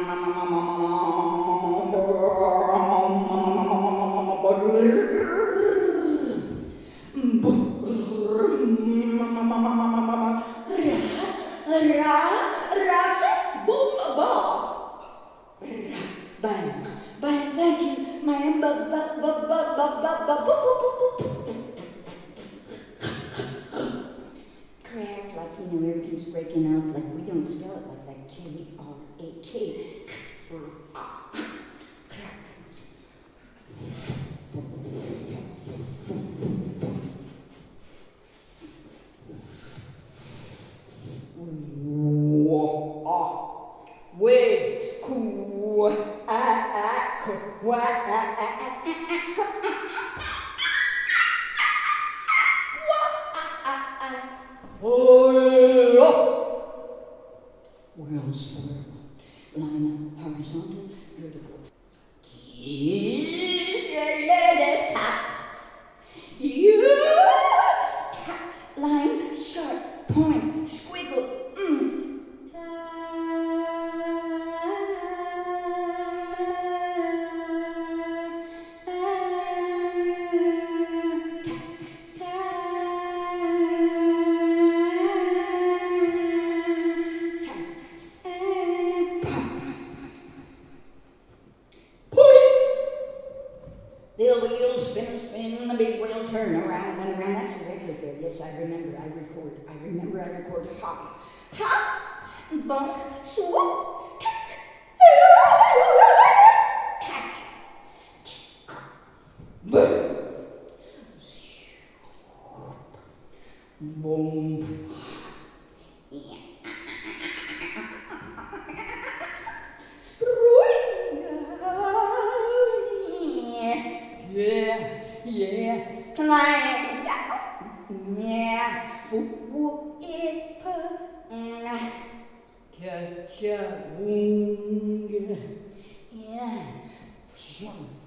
Bang, thank you, ma'am. Crack, like you know everything's breaking out, like we don't spell it like that. K-R-A-K. Whirl swirl, line up, horizontal, vertical. Kiss your little top. You tap, line, sharp, point, squiggle, the wheels spin, the big wheel turn around and around. That's very good. Yes, I remember. I record. Hop, hop, bump, swoop, tack, boom, boom. Yeah, climb, yeah, whoop it, catch a wing, yeah,